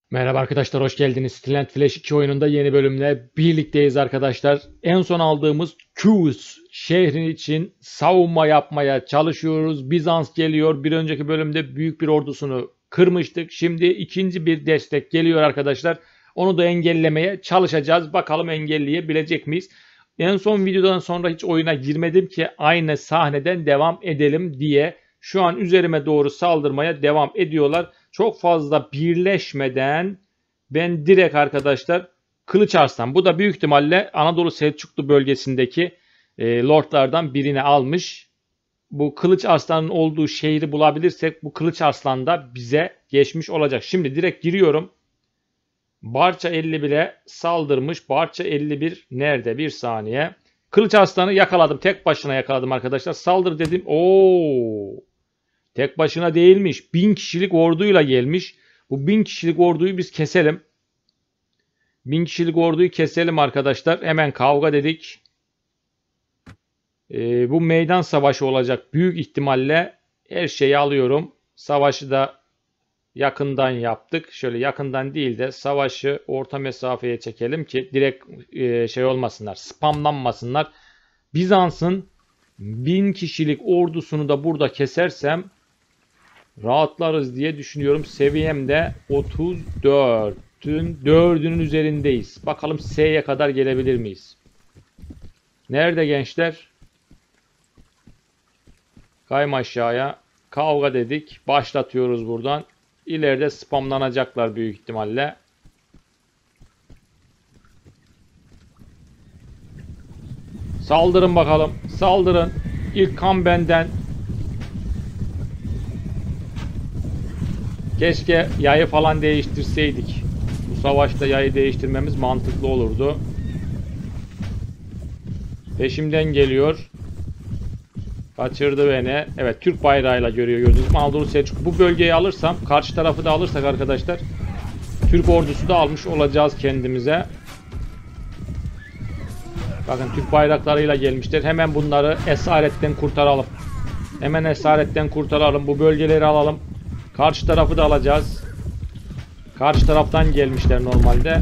Merhaba arkadaşlar, hoş geldiniz. Stilent Flash 2 oyununda yeni bölümle birlikteyiz arkadaşlar. En son aldığımız Kuz şehrin için savunma yapmaya çalışıyoruz. Bizans geliyor. Bir önceki bölümde büyük bir ordusunu kırmıştık. Şimdi ikinci bir destek geliyor arkadaşlar. Onu da engellemeye çalışacağız. Bakalım engelleyebilecek miyiz? En son videodan sonra hiç oyuna girmedim ki aynı sahneden devam edelim diye. Şu an üzerime doğru saldırmaya devam ediyorlar. Çok fazla birleşmeden ben direkt arkadaşlar Kılıç Arslan. Bu da büyük ihtimalle Anadolu Selçuklu bölgesindeki lordlardan birini almış. Bu Kılıç Arslan'ın olduğu şehri bulabilirsek bu Kılıç Arslan da bize geçmiş olacak. Şimdi direkt giriyorum. Barça 50 bile saldırmış. Barça 51 nerede? Bir saniye. Kılıç Arslan'ı yakaladım. Tek başına yakaladım arkadaşlar. Saldır dedim. Oo! Tek başına değilmiş. 1000 kişilik orduyla gelmiş. Bu 1000 kişilik orduyu biz keselim. 1000 kişilik orduyu keselim arkadaşlar. Hemen kavga dedik. Bu meydan savaşı olacak. Büyük ihtimalle her şeyi alıyorum. Savaşı da yakından yaptık. Şöyle yakından değil de savaşı orta mesafeye çekelim ki direkt şey olmasınlar. Spamlanmasınlar. Bizans'ın 1000 kişilik ordusunu da burada kesersem rahatlarız diye düşünüyorum. Seviyem de 34'ün 4'ünün üzerindeyiz. Bakalım S'ye kadar gelebilir miyiz? Nerede gençler? Kayma aşağıya. Kavga dedik. Başlatıyoruz buradan. İleride spamlanacaklar büyük ihtimalle. Saldırın bakalım. Saldırın. İlk kan benden. Keşke yayı falan değiştirseydik. Bu savaşta yayı değiştirmemiz mantıklı olurdu. Peşimden geliyor. Kaçırdı beni. Evet, Türk bayrağıyla görüyor gördünüz mü? Anadolu Selçuk. Bu bölgeyi alırsam, karşı tarafı da alırsak arkadaşlar, Türk ordusu da almış olacağız kendimize. Bakın Türk bayraklarıyla gelmişler. Hemen bunları esaretten kurtaralım. Hemen esaretten kurtaralım. Bu bölgeleri alalım. Karşı tarafı da alacağız. Karşı taraftan gelmişler normalde.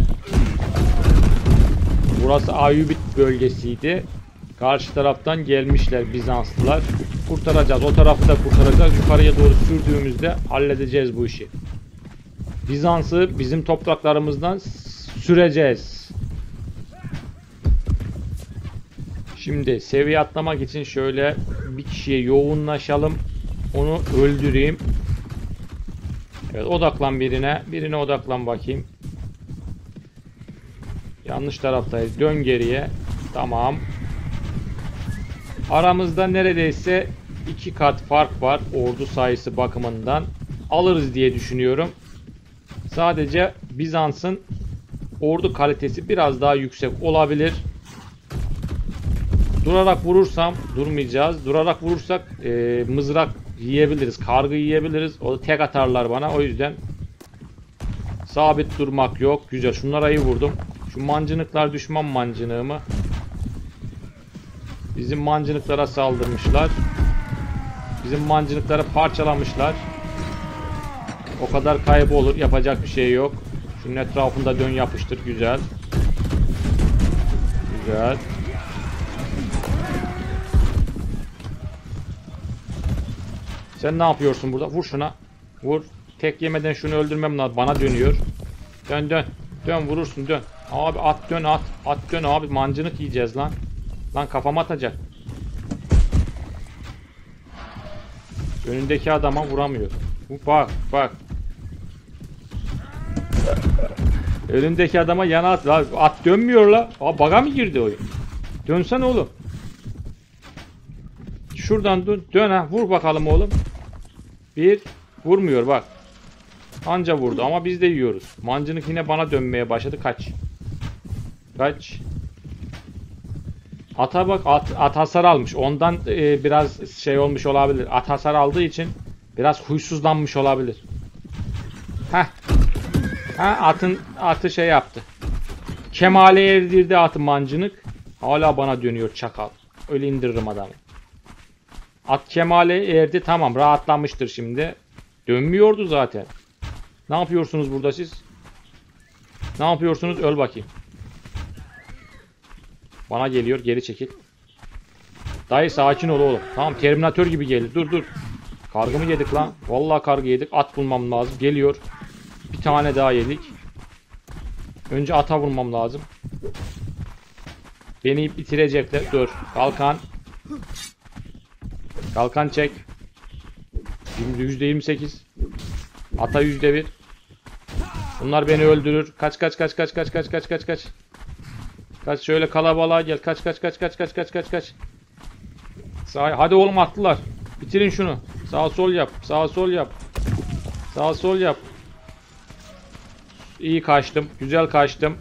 Burası Ayyubit bölgesiydi. Karşı taraftan gelmişler Bizanslılar. Kurtaracağız. O tarafı da kurtaracağız. Yukarıya doğru sürdüğümüzde halledeceğiz bu işi. Bizans'ı bizim topraklarımızdan süreceğiz. Şimdi seviye atlamak için şöyle bir kişiye yoğunlaşalım. Onu öldüreyim. Evet, odaklan birine. Birine odaklan bakayım. Yanlış taraftayız. Dön geriye. Tamam. Aramızda neredeyse 2 kat fark var ordu sayısı bakımından. Alırız diye düşünüyorum. Sadece Bizans'ın ordu kalitesi biraz daha yüksek olabilir. Durarak vurursam, durmayacağız. Durarak vurursak mızrak yiyebiliriz. Kargı yiyebiliriz. O da tek atarlar bana. O yüzden sabit durmak yok. Güzel. Şunlara iyi vurdum. Şu mancınıklar düşman mancınığı mı? Bizim mancınıklara saldırmışlar. Bizim mancınıkları parçalamışlar. O kadar kaybı olur. Yapacak bir şey yok. Şunun etrafında dön yapıştır. Güzel. Güzel. Sen ne yapıyorsun burada? Vur şuna. Vur. Tek yemeden şunu öldürmem lazım. Bana dönüyor. Dön dön. Dön vurursun dön. Abi at dön at. At dön abi. Mancınık yiyeceğiz lan. Lan kafama atacak. Önündeki adama vuramıyor. Bak bak. Önündeki adama yana at. At dönmüyor la. Aa, baga mı girdi oyun? Dönsene oğlum. Şuradan dön. Dön ha. Vur bakalım oğlum. Bir. Vurmuyor bak. Anca vurdu ama biz de yiyoruz. Mancınık yine bana dönmeye başladı. Kaç. Kaç. Ata bak at hasar almış. Ondan biraz şey olmuş olabilir. At hasar aldığı için biraz huysuzlanmış olabilir. Heh. Ha atı şey yaptı. Kemale erdirdi atı mancınık. Hala bana dönüyor çakal. Öyle indiririm adamı. At kemale erdi, tamam, rahatlamıştır şimdi. Dönmüyordu zaten. Ne yapıyorsunuz burada siz? Ne yapıyorsunuz? Öl bakayım. Bana geliyor. Geri çekil. Dayı sakin ol oğlum. Tamam, Terminator gibi geldi. Dur dur. Kargı mı yedik lan? Vallahi kargı yedik. At bulmam lazım. Geliyor. Bir tane daha yedik. Önce ata vurmam lazım. Beni bitirecekler. Dur. Kalkan. Kalkan çek. %28. Ata %1. Bunlar beni öldürür. Kaç kaç kaç kaç kaç kaç kaç kaç kaç. Kaç şöyle kalabalığa gel. Kaç kaç kaç kaç kaç kaç kaç kaç. Hadi oğlum, attılar. Bitirin şunu. Sağ sol yap. Sağ sol yap. Sağ sol yap. İyi kaçtım. Güzel kaçtım.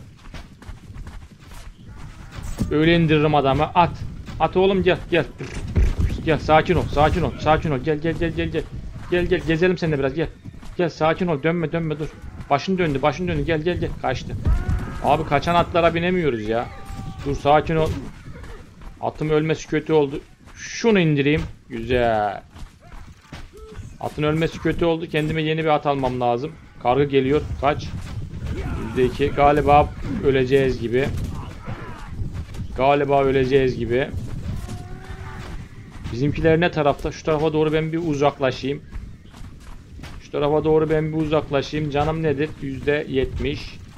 Öyle indiririm adamı. At. At oğlum, gel gel. Gel, sakin ol. Sakin ol. Sakin ol. Gel gel gel gel gel. Gel gel, gezelim seninle biraz, gel. Gel, sakin ol. Dönme dönme, dur. Başın döndü. Başın döndü. Gel gel gel. Kaçtı. Abi kaçan atlara binemiyoruz ya. Dur, sakin ol. Atım ölmesi kötü oldu. Şunu indireyim. Güzel. Atın ölmesi kötü oldu. Kendime yeni bir at almam lazım. Kargı geliyor. Kaç? %2. Galiba öleceğiz gibi. Galiba öleceğiz gibi. Bizimkiler ne tarafta? Şu tarafa doğru ben bir uzaklaşayım. Şu tarafa doğru ben bir uzaklaşayım. Canım nedir? %70.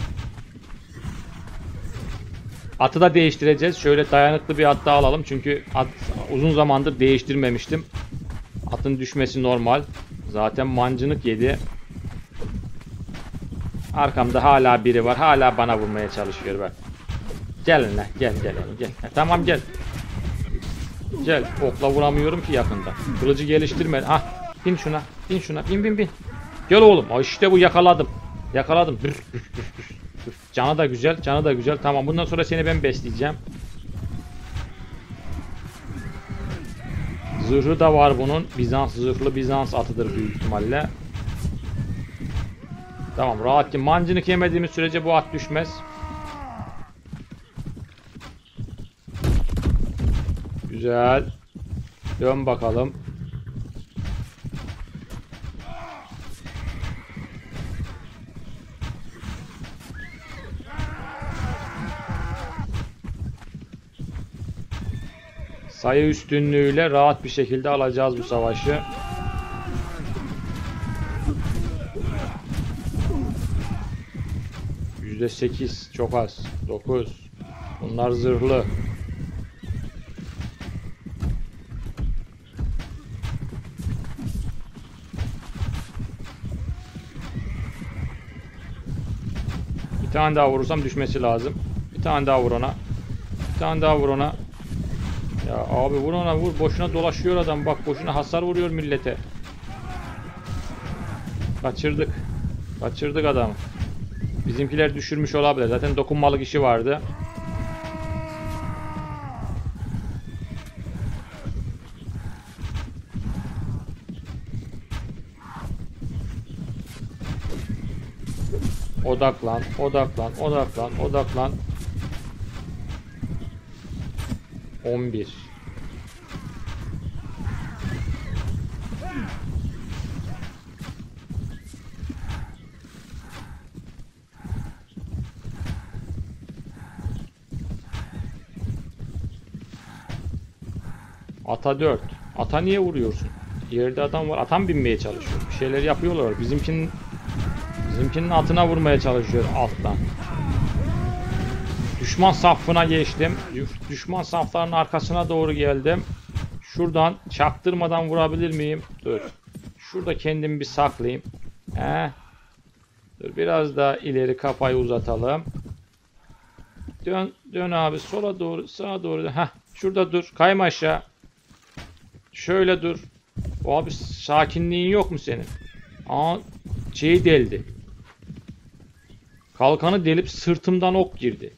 Atı da değiştireceğiz. Şöyle dayanıklı bir at daha alalım. Çünkü at uzun zamandır değiştirmemiştim. Atın düşmesi normal. Zaten mancınık yedi. Arkamda hala biri var. Hala bana vurmaya çalışıyor bak. Gelin lan. Gel gel gel. Tamam, gel. Gel. Okla vuramıyorum ki yakında. Kılıcı geliştirme. Ah. Bin şuna. Bin şuna. Bin bin bin. Gel oğlum. İşte bu, yakaladım. Yakaladım. Canı da güzel. Canı da güzel. Tamam, bundan sonra seni ben besleyeceğim. Zırhı da var bunun. Bizans zırhlı, Bizans atıdır büyük ihtimalle. Tamam, rahat ki. Mancınık yemediğimiz sürece bu at düşmez. Güzel. Dön bakalım. Sayı üstünlüğüyle rahat bir şekilde alacağız bu savaşı. %8 çok az. 9. Bunlar zırhlı. Bir tane daha vurursam düşmesi lazım. Bir tane daha vur ona. Bir tane daha vur ona. Ya abi, vur ona, vur. Boşuna dolaşıyor adam. Bak, boşuna hasar vuruyor millete. Kaçırdık. Kaçırdık adamı. Bizimkiler düşürmüş olabilir. Zaten dokunmalık işi vardı. Odaklan, odaklan, odaklan, odaklan. 11. Ata 4. Ata niye vuruyorsun? Yerde adam var. Ata mı binmeye çalışıyor? Bir şeyler yapıyorlar. Bizimkinin atına vurmaya çalışıyor alttan. Düşman safına geçtim. Düşman saflarının arkasına doğru geldim. Şuradan çaktırmadan vurabilir miyim? Dur. Şurada kendimi bir saklayayım. Dur, biraz daha ileri kafayı uzatalım. Dön, dön abi, sola doğru, sağa doğru. Şurada dur. Kayma aşağı. Şöyle dur. Abi, sakinliğin yok mu senin? Şeyi deldi. Kalkanı delip sırtımdan ok girdi.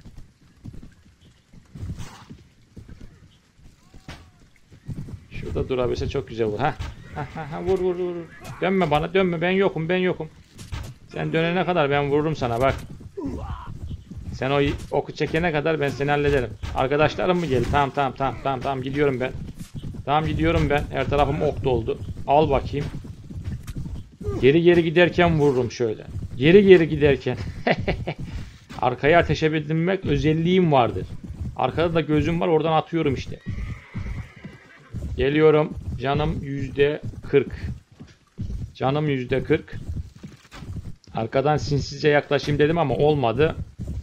Şurada durabilse çok güzel vur. Vur vur vur. Dönme bana, dönme, ben yokum, ben yokum. Sen dönene kadar ben vururum sana, bak. Sen o oku çekene kadar ben seni hallederim. Arkadaşlarım mı geldi? Tamam gidiyorum ben. Tamam, gidiyorum ben. Her tarafım ok doldu. Al bakayım. Geri geri giderken vururum şöyle. Geri geri giderken. Arkaya ateş edebilmek özelliğim vardır. Arkada da gözüm var, oradan atıyorum işte. Geliyorum. Canım %40. Canım %40. Arkadan sinsizce yaklaşayım dedim ama olmadı.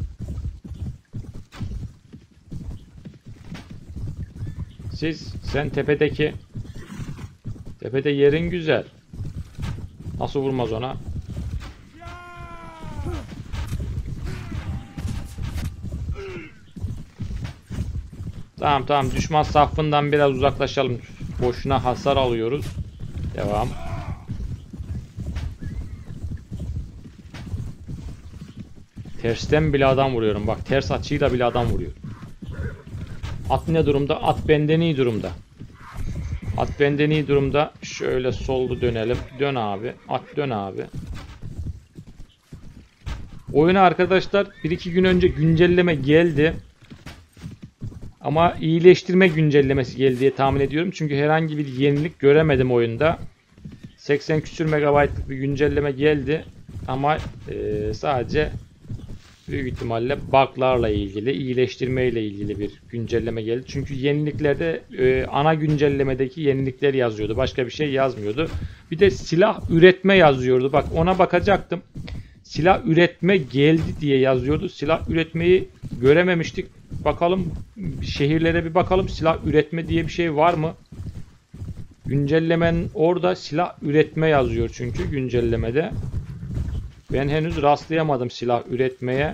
Sen tepede yerin güzel. Nasıl vurmaz ona? Tamam, düşman safından biraz uzaklaşalım. Boşuna hasar alıyoruz. Devam. Tersten bile adam vuruyorum. Bak, ters açıyla bile adam vuruyor. At ne durumda? At benden iyi durumda. At benden iyi durumda. Şöyle soldu dönelim. Dön abi. At dön abi. Oyuna arkadaşlar 1-2 gün önce güncelleme geldi. Ama iyileştirme güncellemesi geldi diye tahmin ediyorum. Çünkü herhangi bir yenilik göremedim oyunda. 80 küsür megabaytlık bir güncelleme geldi. Ama sadece büyük ihtimalle bug'larla ilgili, iyileştirmeyle ilgili bir güncelleme geldi. Çünkü yeniliklerde ana güncellemedeki yenilikler yazıyordu. Başka bir şey yazmıyordu. Bir de silah üretme yazıyordu. Bak, ona bakacaktım. Silah üretme geldi diye yazıyordu. Silah üretmeyi görememiştik. Bakalım, şehirlere bir bakalım. Silah üretme diye bir şey var mı? Güncellemenin orada silah üretme yazıyor çünkü güncellemede. Ben henüz rastlayamadım silah üretmeye.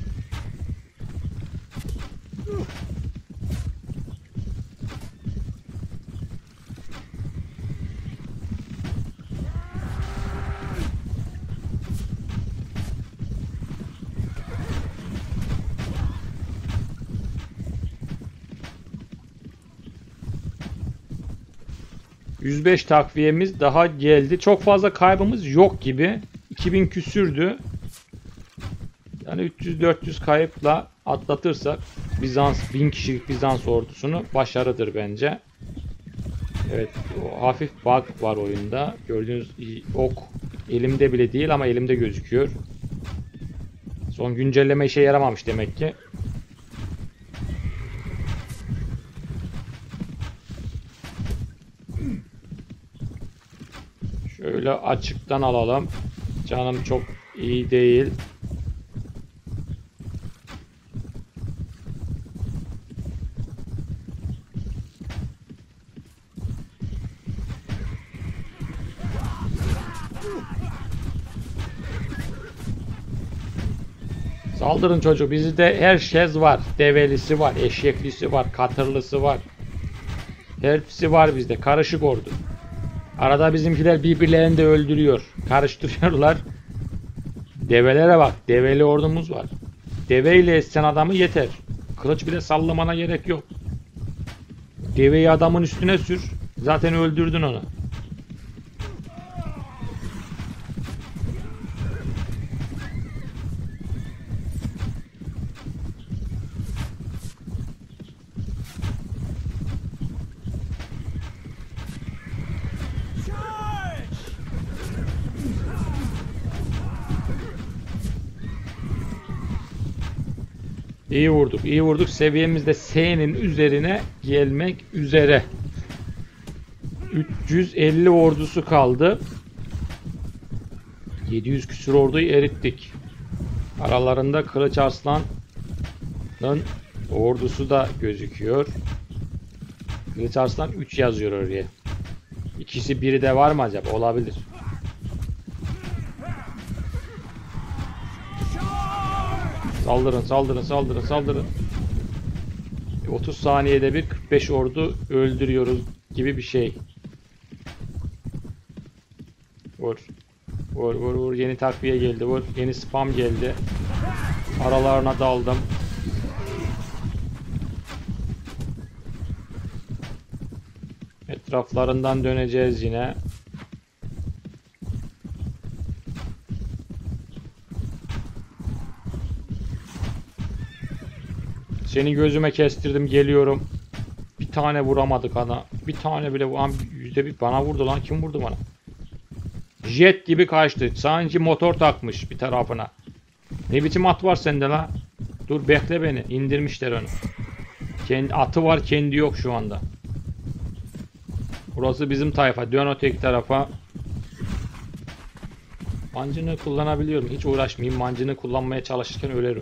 %105 takviyemiz daha geldi. Çok fazla kaybımız yok gibi. 2000 küsürdü. Yani 300-400 kayıpla atlatırsak Bizans, 1000 kişilik Bizans ordusunu başarıdır bence. Evet, hafif bug var oyunda. Gördüğünüz ok elimde bile değil ama elimde gözüküyor. Son güncelleme işe yaramamış demek ki. Şöyle açıktan alalım. Canım çok iyi değil. Saldırın çocuk. Bizde her şey var. Develisi var, eşeklisi var, katırlısı var. Hepsi var bizde. Karışık ordu. Arada bizimkiler birbirlerini de öldürüyor. Karıştırıyorlar. Develere bak. Develi ordumuz var. Deveyle etsen adamı yeter. Kılıç bile sallamana gerek yok. Deveyi adamın üstüne sür. Zaten öldürdün onu. İyi vurduk, iyi vurduk. Seviyemiz de S'nin üzerine gelmek üzere. 350 ordusu kaldı. 700 küsur orduyu erittik. Aralarında Kılıç Arslan'ın ordusu da gözüküyor. Kılıç Arslan 3 yazıyor oraya. İkisi biri de var mı acaba? Olabilir. Saldırın, saldırın, saldırın, saldırın. 30 saniyede bir 45 ordu öldürüyoruz gibi bir şey. Vur. Vur, vur, vur. Yeni takviye geldi. Vur. Yeni spam geldi. Aralarına daldım. Etraflarından döneceğiz yine. Seni gözüme kestirdim, geliyorum. Bir tane vuramadık ana. Bir tane bile vuran %1 bana vurdu lan. Kim vurdu bana? jet gibi kaçtı. Sanki motor takmış bir tarafına. Ne biçim at var sende la? Dur bekle beni. İndirmişler onu. Kendi atı var, kendi yok şu anda. Burası bizim tayfa. Dön öteki tarafa. Mancını kullanabiliyorum. Hiç uğraşmayayım. Mancını kullanmaya çalışırken ölerim.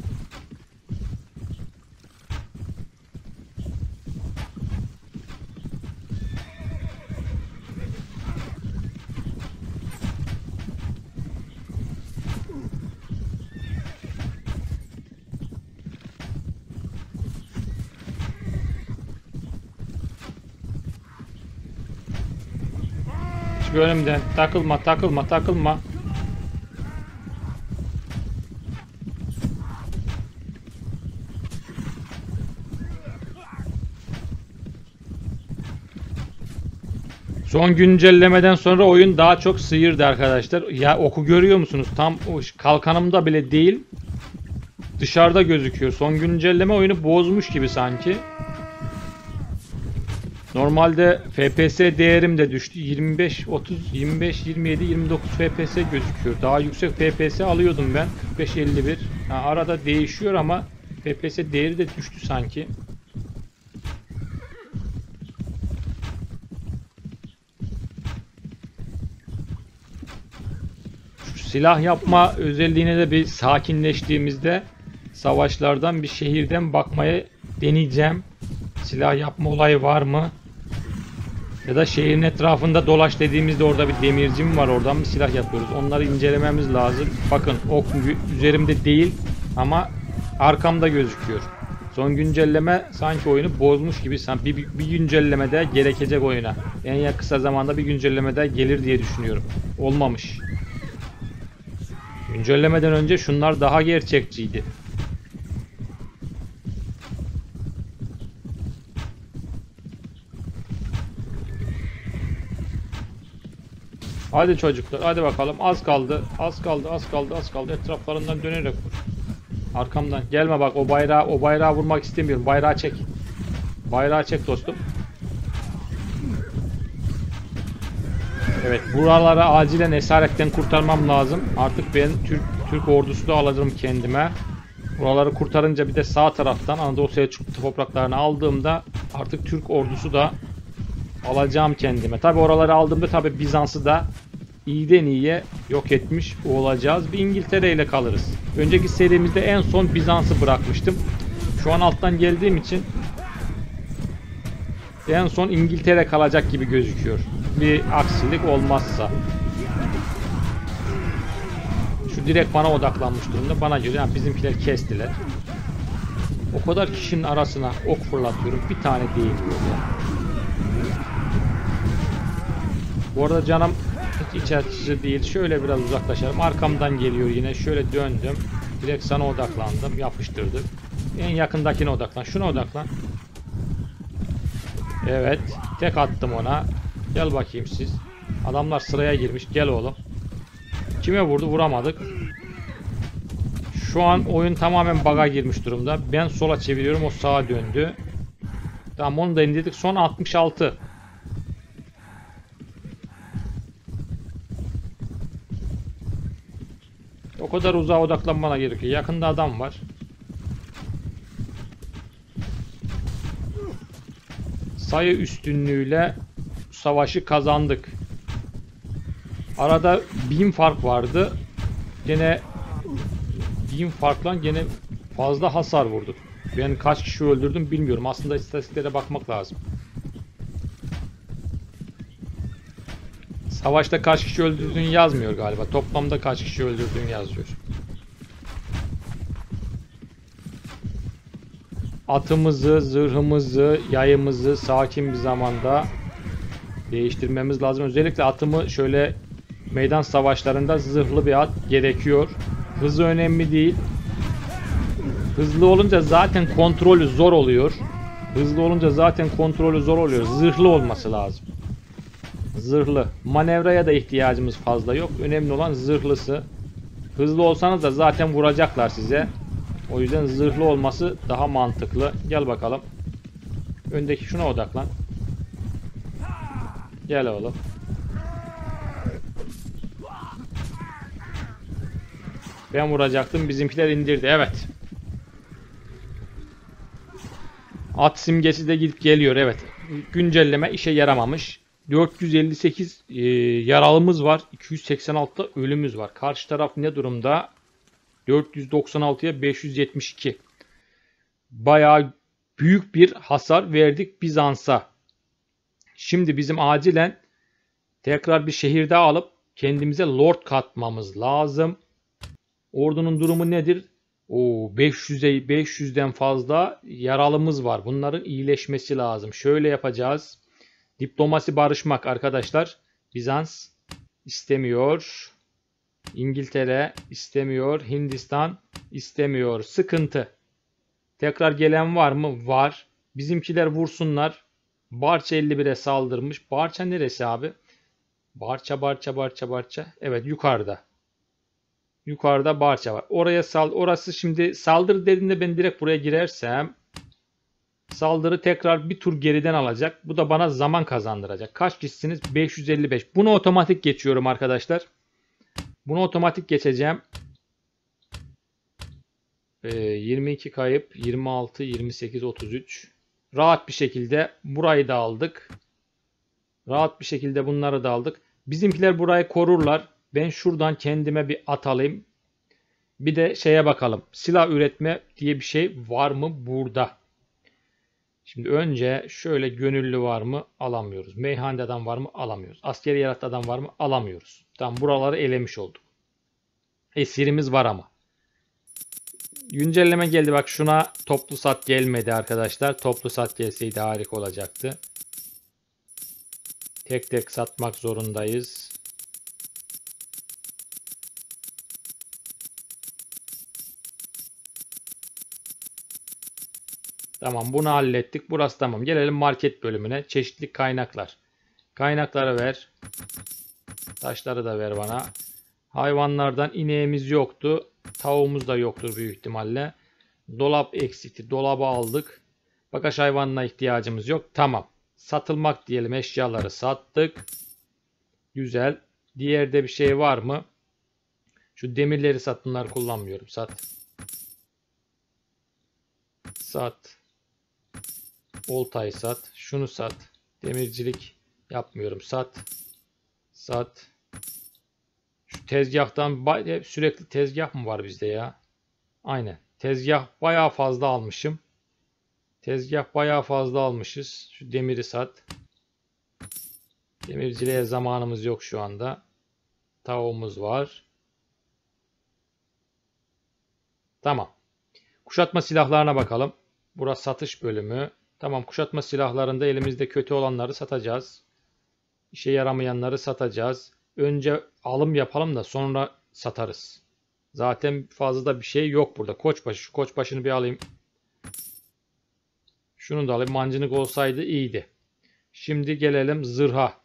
Hiç önümden takılma. Son güncellemeden sonra oyun daha çok sıyırdı arkadaşlar. Ya oku görüyor musunuz? Tam kalkanımda bile değil. Dışarıda gözüküyor. Son güncelleme oyunu bozmuş gibi sanki. Normalde FPS değerim de düştü. 25, 30, 25, 27, 29 FPS gözüküyor. Daha yüksek FPS alıyordum ben. 45, 51. Ha, arada değişiyor ama FPS değeri de düştü sanki. Silah yapma özelliğine de bir sakinleştiğimizde savaşlardan bir şehirden bakmaya deneyeceğim. Silah yapma olayı var mı? Ya da şehrin etrafında dolaş dediğimizde orada bir demircim var. Oradan bir silah yapıyoruz. Onları incelememiz lazım. Bakın ok üzerimde değil ama arkamda gözüküyor. Son güncelleme sanki oyunu bozmuş gibi. Bir güncelleme de gerekecek oyuna. En kısa zamanda bir güncelleme de gelir diye düşünüyorum. Olmamış. Güncellemeden önce şunlar daha gerçekçiydi. Hadi çocuklar, hadi bakalım. Az kaldı. Etraflarından dönerek vur. Arkamdan. Gelme bak, o bayrağı vurmak istemiyorum. Bayrağı çek. Bayrağı çek dostum. Evet, buraları acilen esaretten kurtarmam lazım. Artık ben Türk ordusu da alacağım kendime. Buraları kurtarınca bir de sağ taraftan Anadolu Selçuklu topraklarını aldığımda artık Türk ordusu da alacağım kendime. Tabi oraları aldığımda tabi Bizans'ı da iyiden iyiye yok etmiş olacağız. Bir İngiltere ile kalırız. Önceki serimizde en son Bizans'ı bırakmıştım. Şu an alttan geldiğim için en son İngiltere kalacak gibi gözüküyor. Bir aksilik olmazsa. Şu direkt bana odaklanmış durumda. Bana göre yani bizimkiler kestiler. O kadar kişinin arasına ok fırlatıyorum. Bir tane değil böyle. Bu arada canım hiç iç açıcı değil. Şöyle biraz uzaklaşalım. Arkamdan geliyor yine. Şöyle döndüm. Direkt sana odaklandım. Yapıştırdık. En yakındakine odaklan. Şuna odaklan. Evet. Tek attım ona. Gel bakayım siz. Adamlar sıraya girmiş. Gel oğlum. Kime vurdu? Vuramadık. Şu an oyun tamamen bug'a girmiş durumda. Ben sola çeviriyorum. O sağa döndü. Tamam, onu da indirdik. Son 66. O kadar uzağa odaklanmana gerekiyor. Yakında adam var. Sayı üstünlüğüyle savaşı kazandık. Arada 1000 fark vardı. Gene 1000 farkla gene fazla hasar vurduk. Ben kaç kişi öldürdüm bilmiyorum. Aslında istatistiklere bakmak lazım. Savaşta kaç kişi öldürdüğün yazmıyor galiba. Toplamda kaç kişi öldürdüğün yazıyor. Atımızı, zırhımızı, yayımızı sakin bir zamanda değiştirmemiz lazım. Özellikle atımı şöyle meydan savaşlarında zırhlı bir at gerekiyor. Hızı önemli değil. Hızlı olunca zaten kontrolü zor oluyor. Zırhlı olması lazım. Zırhlı. Manevraya da ihtiyacımız fazla yok. Önemli olan zırhlısı. Hızlı olsanız da zaten vuracaklar size. O yüzden zırhlı olması daha mantıklı. Gel bakalım. Öndeki şuna odaklan. Gel oğlum. Ben vuracaktım. Bizimkiler indirdi. Evet. At simgesi de gidip geliyor. Evet. Güncelleme işe yaramamış. 458 yaralımız var. 286'da ölümümüz var. Karşı taraf ne durumda? 496'ya 572. Bayağı büyük bir hasar verdik Bizans'a. Şimdi bizim acilen tekrar bir şehir daha alıp kendimize lord katmamız lazım. Ordunun durumu nedir? 500'den fazla yaralımız var. Bunların iyileşmesi lazım. Şöyle yapacağız. Diplomasi barışmak arkadaşlar. Bizans istemiyor. İngiltere istemiyor. Hindistan istemiyor. Sıkıntı. Tekrar gelen var mı? Var. Bizimkiler vursunlar. Barça 51'e saldırmış. Barça neresi abi? Barça. Evet, yukarıda. Yukarıda Barça var. Orası şimdi saldırı dediğinde ben direkt buraya girersem saldırı tekrar bir tur geriden alacak. Bu da bana zaman kazandıracak. Kaç kişisiniz? 555. Bunu otomatik geçiyorum arkadaşlar. Bunu otomatik geçeceğim. 22 kayıp, 26, 28, 33. Rahat bir şekilde burayı da aldık. Rahat bir şekilde bunları da aldık. Bizimkiler burayı korurlar. Ben şuradan kendime bir at alayım. Bir de şeye bakalım. Silah üretme diye bir şey var mı burada? Şimdi önce şöyle gönüllü var mı? Alamıyoruz. Meyhanede adam var mı? Alamıyoruz. Askeri yaratı adam var mı? Alamıyoruz. Tamam, buraları elemiş olduk. Esirimiz var ama. Güncelleme geldi. Bak, şuna toplu sat gelmedi arkadaşlar. Toplu sat gelseydi harika olacaktı. Tek tek satmak zorundayız. Tamam, bunu hallettik. Burası tamam. Gelelim market bölümüne. Çeşitli kaynaklar. Kaynakları ver. Taşları da ver bana. Hayvanlardan ineğimiz yoktu. Tavuğumuz da yoktur büyük ihtimalle. Dolap eksikti. Dolabı aldık. Bagaj hayvanına ihtiyacımız yok. Tamam. Satılmak diyelim. Eşyaları sattık. Güzel. Diğerde bir şey var mı? Şu demirleri sat. Bunları kullanmıyorum. Sat. Sat. Oltayı sat. Şunu sat. Demircilik yapmıyorum. Sat. Sat. Şu tezgahtan sürekli tezgah mı var bizde ya? Aynen. Tezgah bayağı fazla almışım. Tezgah bayağı fazla almışız. Şu demiri sat. Demirciliğe zamanımız yok şu anda. Tavuğumuz var. Tamam. Kuşatma silahlarına bakalım. Burası satış bölümü. Tamam, kuşatma silahlarında elimizde kötü olanları satacağız. İşe yaramayanları satacağız. Önce alım yapalım da sonra satarız. Zaten fazla da bir şey yok burada. Koçbaşı. Şu koçbaşını bir alayım. Şunu da alayım. Mancınık olsaydı iyiydi. Şimdi gelelim zırha.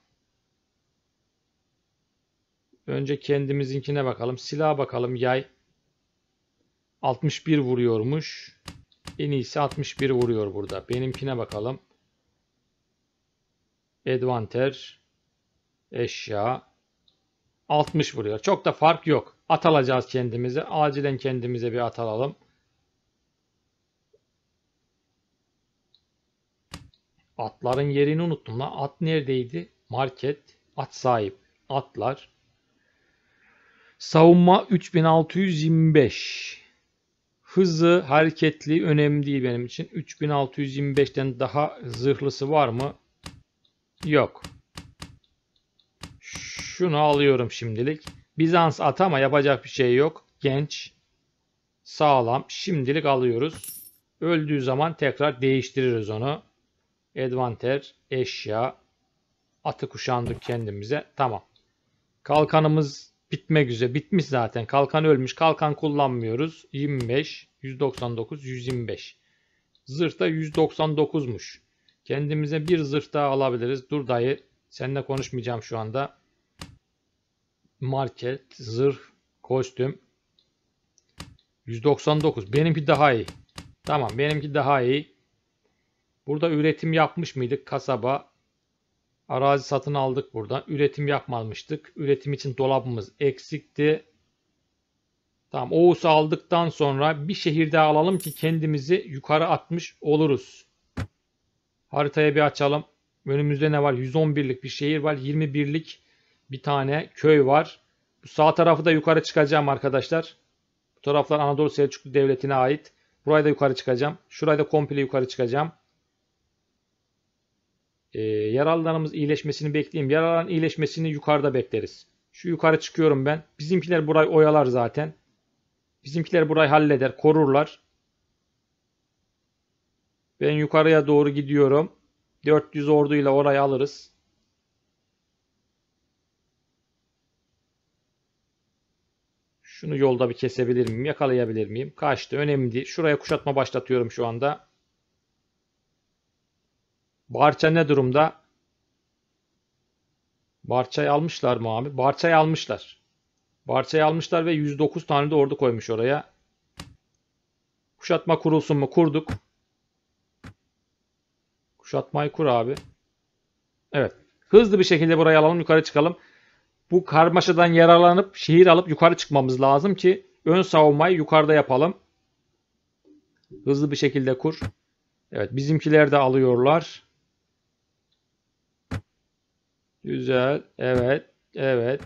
Önce kendimizinkine bakalım. Silaha bakalım. Yay. 61 vuruyormuş. En iyisi 61 vuruyor burada. Benimkine bakalım. Advanter. Eşya. 60 vuruyor. Çok da fark yok. At alacağız kendimize. Acilen kendimize bir at alalım. Atların yerini unuttum lan. At neredeydi? Market. At sahip. Atlar. Savunma 3625. Hızı, hareketli önemli değil benim için. 3625'ten daha zırhlısı var mı? Yok. Şunu alıyorum şimdilik. Bizans at ama yapacak bir şey yok. Genç. Sağlam. Şimdilik alıyoruz. Öldüğü zaman tekrar değiştiririz onu. Advanter, eşya. Atı kuşandık kendimize. Tamam. Kalkanımız bitmek üzere. Bitmiş zaten. Kalkan ölmüş. Kalkan kullanmıyoruz. 25, 199, 125. Zırh da 199'muş. Kendimize bir zırh daha alabiliriz. Dur dayı. Seninle konuşmayacağım şu anda. Market, zırh, kostüm. 199. Benimki daha iyi. Tamam, benimki daha iyi. Burada üretim yapmış mıydık? Kasaba. Arazi satın aldık buradan. Üretim yapmamıştık. Üretim için dolabımız eksikti. Tamam, Oğuz'u aldıktan sonra bir şehir daha alalım ki kendimizi yukarı atmış oluruz. Haritaya bir açalım. Önümüzde ne var? 111'lik bir şehir var. 21'lik bir tane köy var. Bu sağ tarafı da yukarı çıkacağım arkadaşlar. Bu taraflar Anadolu Selçuklu Devleti'ne ait. Burayı da yukarı çıkacağım. Şurayı da komple yukarı çıkacağım. Yaralılarımız iyileşmesini bekleyeyim. Yaraların iyileşmesini yukarıda bekleriz. Şu yukarı çıkıyorum ben. Bizimkiler burayı oyalar zaten. Bizimkiler burayı halleder, korurlar. Ben yukarıya doğru gidiyorum. 400 orduyla orayı alırız. Şunu yolda bir kesebilir miyim? Yakalayabilir miyim? Kaçtı. Önemli değil. Şuraya kuşatma başlatıyorum şu anda. Barça ne durumda? Barça'yı almışlar mı abi? Barça'yı almışlar. Barça'yı almışlar ve 109 tane de ordu koymuş oraya. Kuşatma kurulsun mu? Kurduk. Kuşatmayı kur abi. Evet. Hızlı bir şekilde burayı alalım. Yukarı çıkalım. Bu karmaşadan yararlanıp şehir alıp yukarı çıkmamız lazım ki ön savunmayı yukarıda yapalım. Hızlı bir şekilde kur. Evet, bizimkiler de alıyorlar. Güzel. Evet. Evet.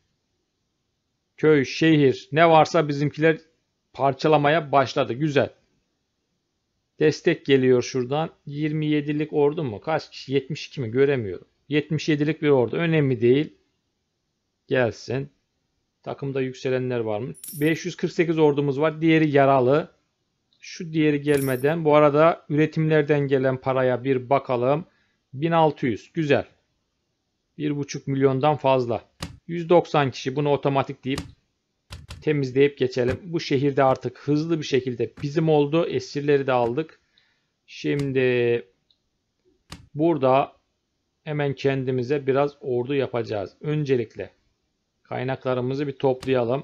Köy, şehir ne varsa bizimkiler parçalamaya başladı. Güzel. Destek geliyor şuradan. 27'lik ordu mu? Kaç kişi? 72 mi? Göremiyorum. 77'lik bir ordu. Önemli değil. Gelsin. Takımda yükselenler var mı? 548 ordumuz var. Diğeri yaralı. Şu diğeri gelmeden. Bu arada üretimlerden gelen paraya bir bakalım. 1600. Güzel. 1,5 milyondan fazla. 190 kişi. Bunu otomatik deyip temizleyip geçelim. Bu şehirde artık hızlı bir şekilde bizim oldu. Esirleri de aldık. Şimdi burada hemen kendimize biraz ordu yapacağız. Öncelikle kaynaklarımızı bir toplayalım.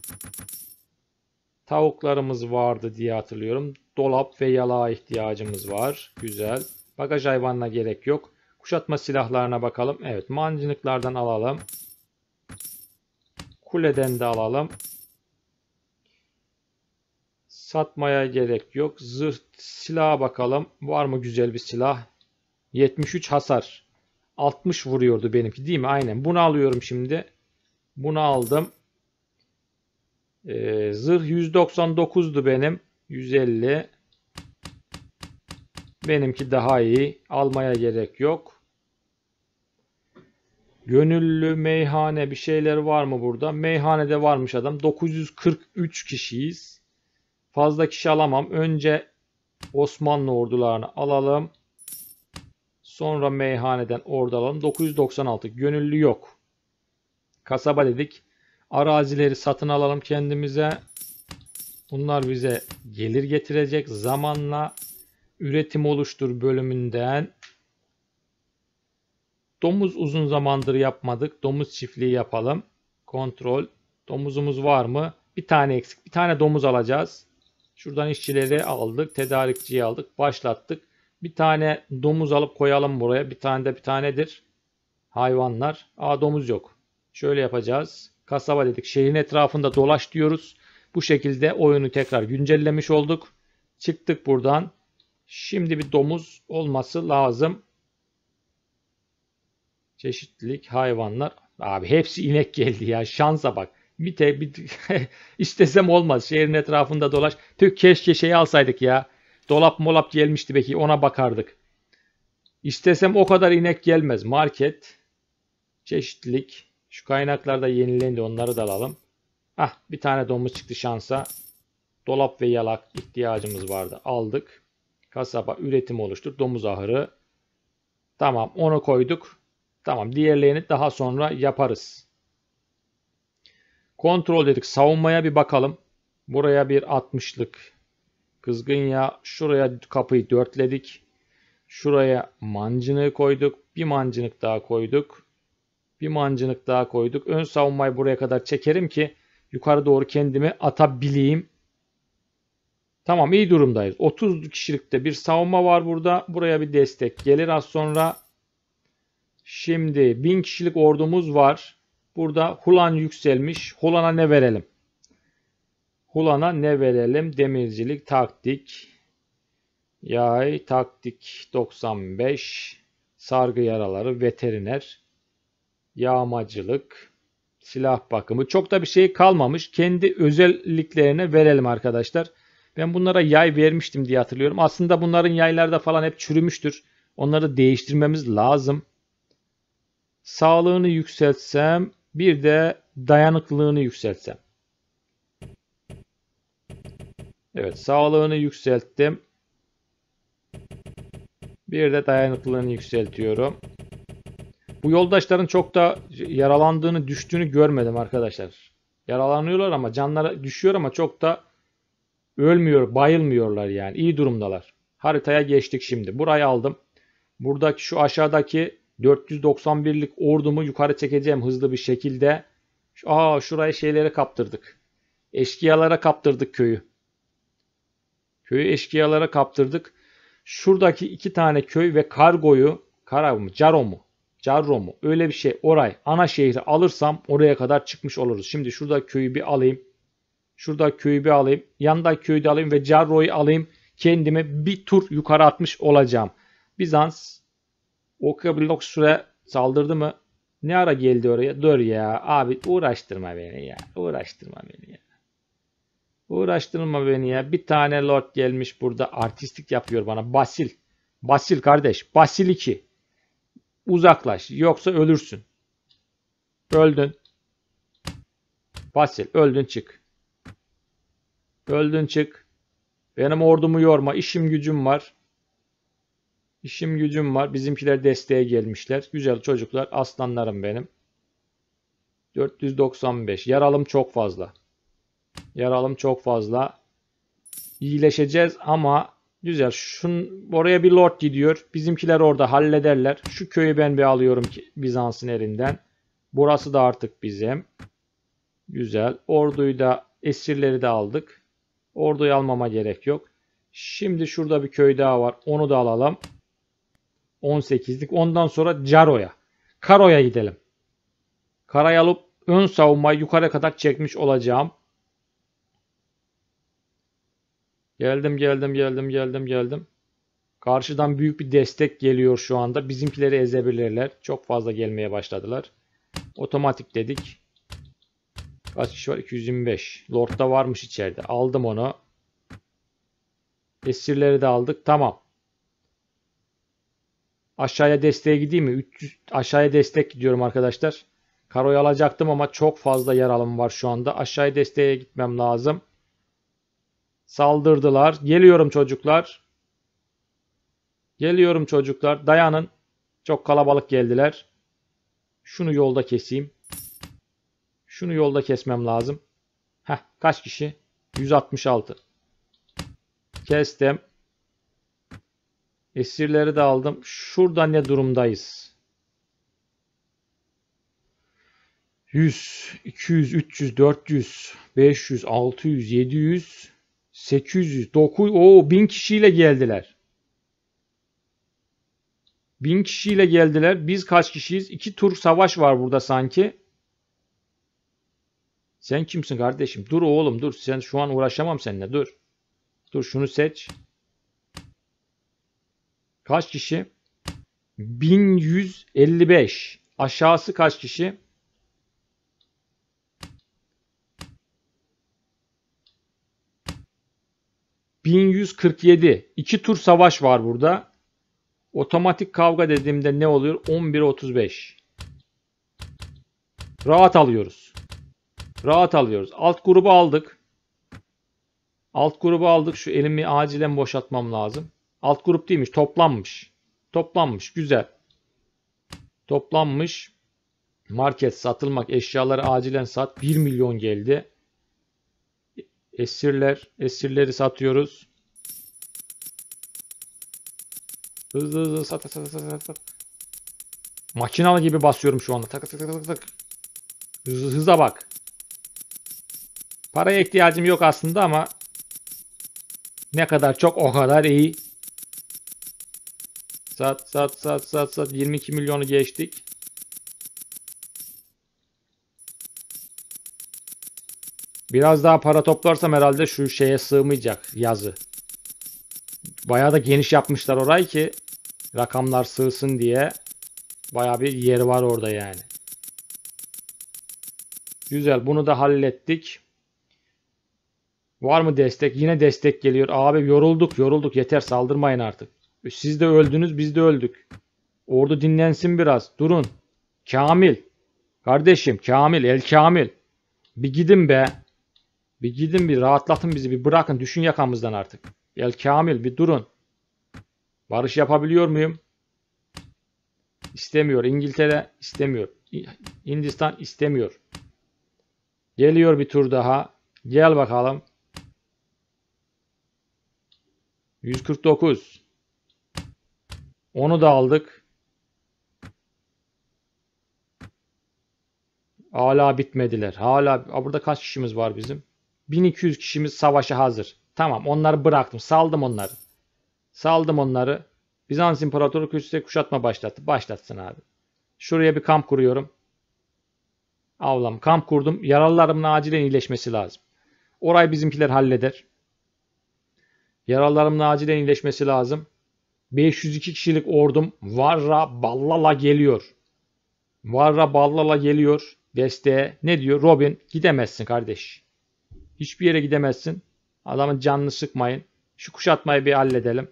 Tavuklarımız vardı diye hatırlıyorum. Dolap ve yalağa ihtiyacımız var. Güzel. Bagaj hayvanına gerek yok. Kuşatma silahlarına bakalım. Evet, mancınıklardan alalım. Kuleden de alalım. Satmaya gerek yok. Zırh silaha bakalım. Var mı güzel bir silah? 73 hasar. 60 vuruyordu benimki değil mi? Aynen. Bunu alıyorum şimdi. Bunu aldım. Zırh 199'du benim. 150. Benimki daha iyi. Almaya gerek yok. Gönüllü meyhane bir şeyler var mı burada? Meyhanede varmış adam. 943 kişiyiz. Fazla kişi alamam. Önce Osmanlı ordularını alalım. Sonra meyhaneden ordu alalım. 996. Gönüllü yok. Kasaba dedik. Arazileri satın alalım kendimize. Bunlar bize gelir getirecek. Zamanla üretim oluştur bölümünden. Domuz uzun zamandır yapmadık. Domuz çiftliği yapalım. Kontrol. Domuzumuz var mı? Bir tane eksik. Bir tane domuz alacağız. Şuradan işçileri aldık. Tedarikçiyi aldık. Başlattık. Bir tane domuz alıp koyalım buraya. Bir tane de bir tanedir. Hayvanlar. Domuz yok. Şöyle yapacağız. Kasaba dedik. Şehrin etrafında dolaş diyoruz. Bu şekilde oyunu tekrar güncellemiş olduk. Çıktık buradan. Şimdi bir domuz olması lazım. Çeşitlilik hayvanlar. Abi hepsi inek geldi ya. Şansa bak. Bir istesem olmaz. Şehrin etrafında dolaş. Tüh, keşke şeyi alsaydık ya. Dolap molap gelmişti belki, ona bakardık. İstesem o kadar inek gelmez. Market. Çeşitlilik. Şu kaynaklarda yenilendi, onları da alalım. Bir tane domuz çıktı şansa. Dolap ve yalak ihtiyacımız vardı. Aldık. Kasaba üretim oluştur. Domuz ahırı. Tamam, onu koyduk. Tamam, diğerlerini daha sonra yaparız. Kontrol dedik. Savunmaya bir bakalım. Buraya bir 60'lık kızgın yağ. Şuraya kapıyı dörtledik. Şuraya mancınığı koyduk. Bir mancınık daha koyduk. Bir mancınık daha koyduk. Ön savunmayı buraya kadar çekerim ki yukarı doğru kendimi atabileyim. Tamam, iyi durumdayız. 30 kişilikte bir savunma var burada. Buraya bir destek gelir az sonra. Şimdi 1000 kişilik ordumuz var. Burada Hulan yükselmiş. Hulan'a ne verelim? Hulan'a ne verelim? Demircilik, taktik, yay, taktik 95, sargı yaraları, veteriner, yağmacılık, silah bakımı. Çok da bir şey kalmamış. Kendi özelliklerine verelim arkadaşlar. Ben bunlara yay vermiştim diye hatırlıyorum. Aslında bunların yaylarda falan hep çürümüştür. Onları değiştirmemiz lazım. Sağlığını yükseltsem, bir de dayanıklılığını yükseltsem. Evet, sağlığını yükselttim. Bir de dayanıklılığını yükseltiyorum. Bu yoldaşların çok da yaralandığını, düştüğünü görmedim arkadaşlar. Yaralanıyorlar ama canları düşüyor ama çok da ölmüyor, bayılmıyorlar yani. İyi durumdalar. Haritaya geçtik şimdi. Burayı aldım. Buradaki şu aşağıdaki 491'lik ordumu yukarı çekeceğim hızlı bir şekilde. Şurayı şeylere kaptırdık. Eşkıyalara kaptırdık köyü. Köyü eşkıyalara kaptırdık. Şuradaki 2 tane köy ve kargoyu, Carro mu? Öyle bir şey. Orayı, ana şehri alırsam oraya kadar çıkmış oluruz. Şimdi şurada köyü bir alayım. Şurada köyü bir alayım. Yandaki köyü de alayım ve Carro'yu alayım. Kendimi bir tur yukarı atmış olacağım. Bizans Okablok süre saldırdı mı? Ne ara geldi oraya? Dur ya. Abi uğraştırma beni ya. Uğraştırma beni ya. Uğraştırma beni ya. Bir tane lord gelmiş burada. Artistlik yapıyor bana. Basil. Basil kardeş. Basil 2. Uzaklaş. Yoksa ölürsün. Öldün. Basil. Öldün çık. Öldün çık. Benim ordumu yorma. İşim gücüm var. İşim gücüm var. Bizimkiler desteğe gelmişler. Güzel çocuklar. Aslanlarım benim. 495. Yaralım çok fazla. Yaralım çok fazla. İyileşeceğiz ama güzel. Oraya bir lord gidiyor. Bizimkiler orada hallederler. Şu köyü ben bir alıyorum ki Bizans'ın elinden. Burası da artık bizim. Güzel. Orduyu da, esirleri de aldık. Orduyu almama gerek yok. Şimdi şurada bir köy daha var. Onu da alalım. 18'lik. Ondan sonra Caro'ya. Karo'ya gidelim. Karayı alıp ön savunmayı yukarı kadar çekmiş olacağım. Geldim. Karşıdan büyük bir destek geliyor şu anda. Bizimkileri ezebilirler. Çok fazla gelmeye başladılar. Otomatik dedik. Kaç kişi var? 225. Lord da varmış içeride. Aldım onu. Esirleri de aldık. Tamam. Aşağıya desteğe gideyim mi? 300 aşağıya destek gidiyorum arkadaşlar. Karo'yu alacaktım ama çok fazla yaralım var şu anda. Aşağıya desteğe gitmem lazım. Saldırdılar. Geliyorum çocuklar. Geliyorum çocuklar. Dayanın. Çok kalabalık geldiler. Şunu yolda keseyim. Şunu yolda kesmem lazım. Kaç kişi? 166. Kestim. Esirleri de aldım. Şurada ne durumdayız? 100, 200, 300, 400, 500, 600, 700, 800, 900. 1000 kişiyle geldiler. 1000 kişiyle geldiler. Biz kaç kişiyiz? 2 tur savaş var burada sanki. Sen kimsin kardeşim? Dur oğlum dur. Sen şu an uğraşamam seninle. Dur. Dur şunu seç. Kaç kişi? 1155. Aşağısı kaç kişi? 1147. 2 tur savaş var burada. Otomatik kavga dediğimde ne oluyor? 11-35. Rahat alıyoruz. Rahat alıyoruz. Alt grubu aldık. Alt grubu aldık. Şu elimi acilen boşaltmam lazım. Alt grup değilmiş. Toplanmış. Toplanmış. Güzel. Toplanmış. Market satılmak. Eşyaları acilen sat. 1 milyon geldi. Esirler. Esirleri satıyoruz. Hızlı sat. Makinalı gibi basıyorum şu anda. Tak. Hıza bak. Paraya ihtiyacım yok aslında ama ne kadar çok o kadar iyi. Sat. 22 milyonu geçtik. Biraz daha para toplarsam herhalde şu şeye sığmayacak yazı. Bayağı da geniş yapmışlar orayı ki rakamlar sığsın diye. Bayağı bir yer var orada yani. Güzel, bunu da hallettik. Var mı destek? Yine destek geliyor. Abi yorulduk yeter, saldırmayın artık. Siz de öldünüz, biz de öldük. Ordu dinlensin biraz. Durun. Kamil. Kardeşim Kamil, El Kamil. Bir gidin be. Bir gidin, bir rahatlatın bizi, bir bırakın, düşün yakamızdan artık. El Kamil, bir durun. Barış yapabiliyor muyum? İstemiyor. İngiltere istemiyor. Hindistan istemiyor. Geliyor bir tur daha. Gel bakalım. 149. Onu da aldık. Hala bitmediler. Hala burada kaç kişimiz var bizim? 1200 kişimiz savaşa hazır. Tamam, onları bıraktım. Saldım onları. Saldım onları. Bizans İmparatoru köşesine kuşatma başlattı. Başlatsın abi. Şuraya bir kamp kuruyorum. Avlam kamp kurdum. Yaralılarımın acilen iyileşmesi lazım. Orayı bizimkiler halleder. Yaralılarımın acilen iyileşmesi lazım. 502 kişilik ordum Varra Ballala geliyor. Varra Ballala geliyor. Desteğe. Ne diyor? Robin, gidemezsin kardeş. Hiçbir yere gidemezsin. Adamın canını sıkmayın. Şu kuşatmayı bir halledelim.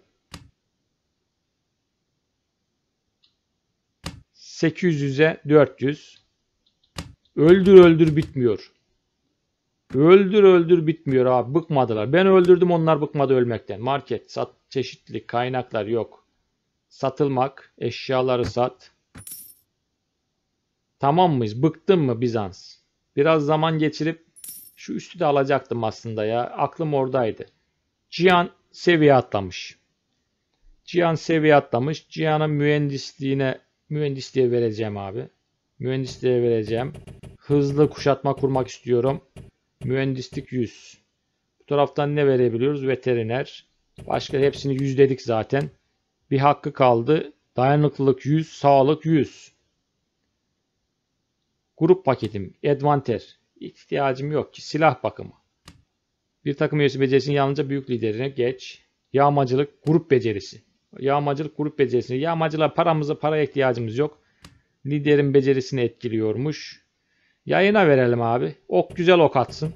800'e 400. Öldür öldür bitmiyor. Öldür öldür bitmiyor abi. Bıkmadılar. Ben öldürdüm, onlar bıkmadı ölmekten. Market, çeşitlilik, kaynaklar yok. Satılmak, eşyaları sat. Tamam mıyız? Bıktın mı Bizans? Biraz zaman geçirip şu üstü de alacaktım aslında ya. Aklım oradaydı. Cihan seviye atlamış. Cihan seviye atlamış. Cihan'ın mühendisliğe vereceğim abi. Mühendisliğe vereceğim. Hızlı kuşatma kurmak istiyorum. Mühendislik 100. Bu taraftan ne verebiliyoruz? Veteriner. Başka hepsini 100 dedik zaten. Bir hakkı kaldı. Dayanıklılık 100. Sağlık 100. Grup paketim. Advanter. İhtiyacım yok ki. Silah bakımı. Bir takım üyesi becerisinin yalnızca büyük liderine geç. Yağmacılık grup becerisi. Yağmacılık grup becerisini. Yağmacılığa paraya ihtiyacımız yok. Liderin becerisini etkiliyormuş. Yayına verelim abi. Ok güzel ok atsın.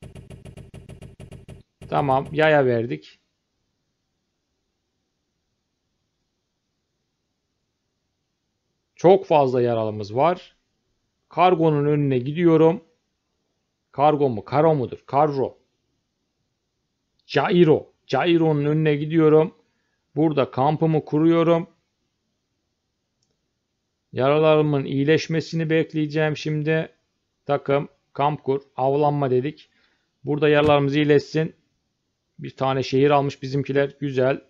Tamam, yaya verdik. Çok fazla yaralımız var. Kargonun önüne gidiyorum. Kargo mu? Karo mudur? Karro. Cairo. Cairo'nun önüne gidiyorum. Burada kampımı kuruyorum. Yaralarımın iyileşmesini bekleyeceğim şimdi. Takım, kamp kur, avlanma dedik. Burada yaralarımız iyileşsin. Bir tane şehir almış bizimkiler. Güzel.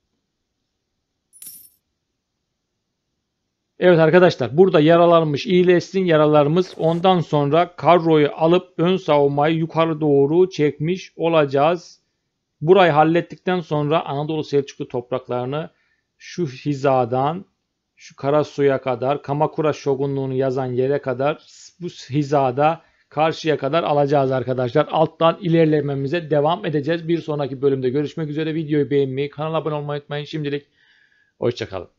Evet arkadaşlar, burada yaralarımız iyileşsin, yaralarımız. Ondan sonra Karro'yu alıp ön savunmayı yukarı doğru çekmiş olacağız. Burayı hallettikten sonra Anadolu Selçuklu topraklarını şu hizadan şu Karasu'ya kadar, Kamakura Şogunluğunu yazan yere kadar, bu hizada karşıya kadar alacağız arkadaşlar. Alttan ilerlememize devam edeceğiz. Bir sonraki bölümde görüşmek üzere. Videoyu beğenmeyi, kanala abone olmayı unutmayın. Şimdilik hoşça kalın.